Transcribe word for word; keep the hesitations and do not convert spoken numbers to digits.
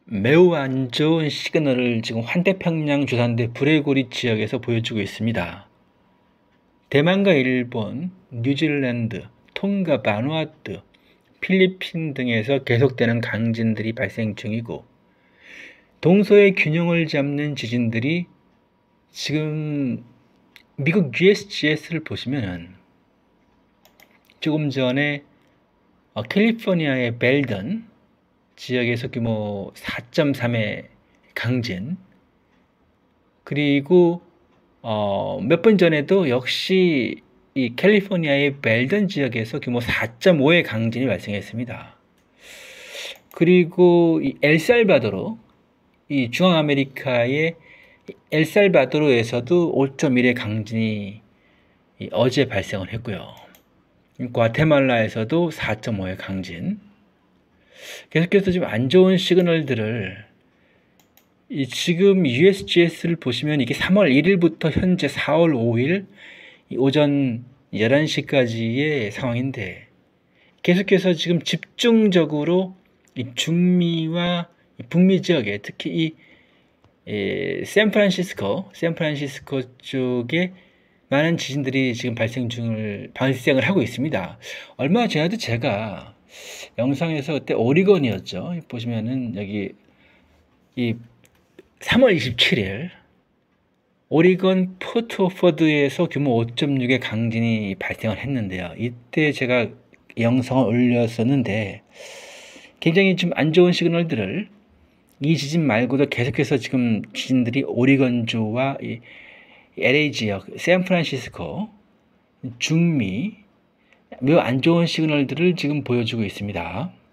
매우 안 좋은 시그널을 지금 환태평양 주산대 브레고리 지역에서 보여주고 있습니다. 대만과 일본, 뉴질랜드, 톤가, 바누아투, 필리핀 등에서 계속되는 강진들이 발생 중이고, 동서의 균형을 잡는 지진들이 지금 미국 유에스지에스를 보시면은 조금 전에 어, 캘리포니아의 벨던 지역에서 규모 사 점 삼의 강진, 그리고 어, 몇 분 전에도 역시 이 캘리포니아의 벨던 지역에서 규모 사 점 오의 강진이 발생했습니다. 그리고 이 엘살바도르, 이 중앙아메리카의 엘살바도르에서도 오 점 일의 강진이 어제 발생을 했고요. 과테말라에서도 사 점 오의 강진. 계속해서 좀 안 좋은 시그널들을, 이 지금 유에스지에스를 보시면 이게 삼월 일일부터 현재 사월 오일 오전 열한 시까지의 상황인데, 계속해서 지금 집중적으로 이 중미와 북미 지역에, 특히 이 에, 샌프란시스코, 샌프란시스코 쪽에 많은 지진들이 지금 발생 중을 발생을 하고 있습니다. 얼마 전에도 제가 영상에서 그때 오리건이었죠. 보시면은 여기 이 삼월 이십칠일 오리건 포트워포드에서 규모 오 점 육의 강진이 발생을 했는데요. 이때 제가 영상을 올렸었는데 굉장히 좀 안 좋은 시그널들을, 이 지진 말고도 계속해서 지금 지진들이 오리건주와 이 엘에이 지역, 샌프란시스코, 중미 매우 안 좋은 시그널들을 지금 보여주고 있습니다.